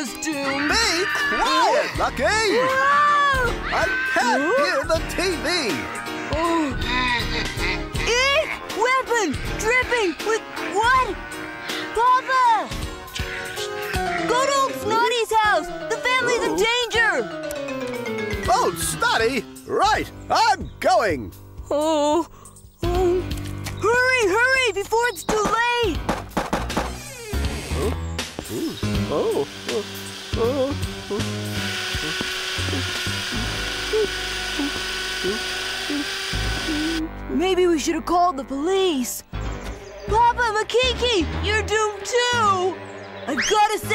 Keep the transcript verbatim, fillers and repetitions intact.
Papa's doomed. Be quiet, Lucky! Whoa! I can't hear the T V! Oh. Eek! Weapon! Dripping with what? Papa! Go to old Snotty's house! The family's in danger! Oh, Snotty! Right, I'm going! Oh. oh. Hurry, hurry, before it's too late! Oh, oh, oh, oh. Maybe we should have called the police. Papa, Makiki, you're doomed too! I've got to say